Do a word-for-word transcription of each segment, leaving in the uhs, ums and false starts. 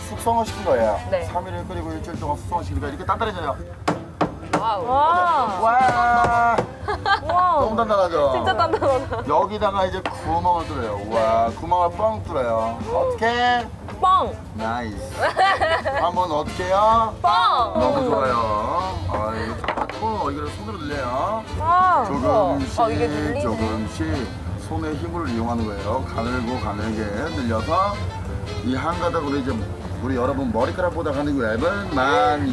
숙성을 시킨 거예요. 네. 삼 일을 끓이고 일주일 동안 숙성을 시키니까 이렇게 단단해져요. 와우. 와. 와. 와. 너무 단단하죠? 진짜 단단하다. 여기다가 이제 구멍을 뚫어요. 와, 구멍을 뻥 뚫어요. 어떻게? 빵. 나이스. 한번 어떻게 해요? 빵. 너무 좋아요. 아, 이거 잡고 이걸 손으로 늘려요. 아. 조금씩, 어, 이게 늘리네. 조금씩 손의 힘을 이용하는 거예요. 가늘고 가늘게 늘려서 이 한 가닥으로 이제 우리 여러분 머리카락보다 가는 웹은 만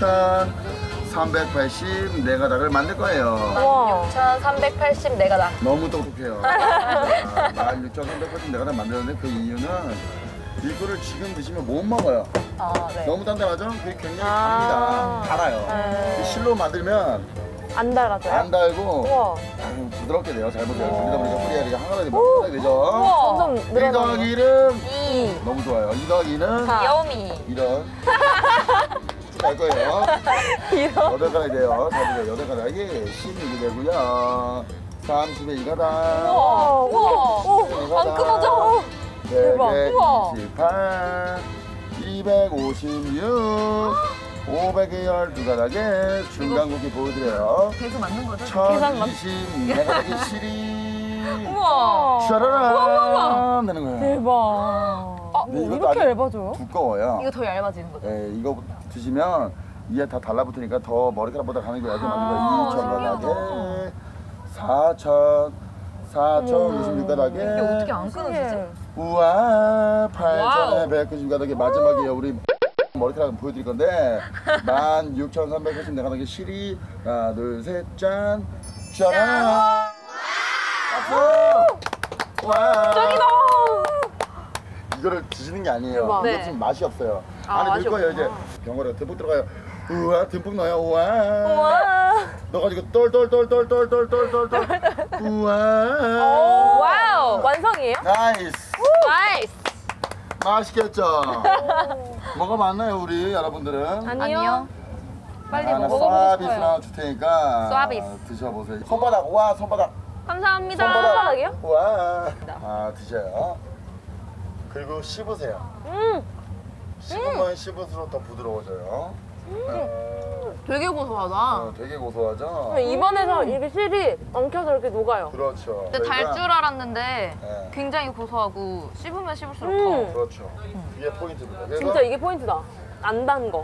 육천삼백팔십 네 가닥을 만들 거예요. 와. 육천삼백팔십 네 가닥. 너무 똑똑해요. 만 육천삼백팔십 네 가닥 만들었는데 그 이유는 이거를 지금 드시면 못 먹어요. 아, 네. 너무 단단하죠? 그게 굉장히 아. 답니다. 달아요. 네. 이 실로 만들면 안 달아져요? 안 달고 우와. 아유, 부드럽게 돼요. 잘 보세요. 우와. 그러다 보니까 뿌리가 이렇게 하나가 되면 되죠. 우와. 점점 일 늘어나요. 더하기 일은 이. 너무 좋아요. 이 더하기 이는 사. 귀여미. 이런 갈 거예요. 이런. 여덟 가닥이 돼요. 잘 보세요. 여덟 가닥이 십육이 되고요. 삼십에 이 가닥. 우와. 우와. 오. 안 끊어져. 대박. 우와. 백이십팔, 이백오십육, 오백에 열두 가닥에 중간고기 보여드려요. 계속 맞는 거죠? 계산 맞- 천이십네 가닥이 실이 우와. 샤라란 되는 거예요. 대박. 어, 근데 이것도 이렇게 아주 얇아져요? 두꺼워요. 이거 더 얇아지는 거죠? 네, 이거 드시면 이게 다 달라붙으니까 더 머리카락보다 가는 게 얇게 만든 아, 거예요. 이천 가닥에 사천, 사천오십육 가닥에 이게 어떻게 안 끊어지지? 우와, 와우. 팔천에 백구십 가닥에 마지막이에요. 우리 머리카락 보여드릴 건데 만 육천삼백팔십 네 가닥에 실이 하나, 둘, 셋, 짠, 짜란. 박수! 와. 짱이다. 이거를 드시는 게 아니에요. 대박. 이게 네. 좀 맛이 없어요. 아, 안에 맛이 넣을 거예요. 이제 없구나. 병어리가 듬뿍 들어가요. 우와, 듬뿍 넣어요. 우와. 와. 넣어가지고 똘똘똘똘똘똘똘똘똘. 우와. 와우. 완성이에요? 나이스. 나이스. 맛있겠죠? 뭐가 많나요, 우리 여러분들은? 아니요. 아니요. 빨리 하나 먹어보고 서비스 싶어요. 하나 줄 테니까 서비스. 드셔보세요. 손바닥, 우와, 손바닥. 감사합니다. 손바닥. 손바닥이요? 우와. 아, 드셔요. 그리고 씹으세요. 음. 씹으면 씹을수록 더 부드러워져요. 되게 고소하다. 어, 되게 고소하죠? 입안에서 이게 실이 엉켜서 이렇게 녹아요. 그렇죠. 근데 달 줄 알았는데 네. 굉장히 고소하고 씹으면 씹을수록 음. 더. 그렇죠. 이게 포인트입니다. 그래서 진짜 이게 포인트다. 안 단 거.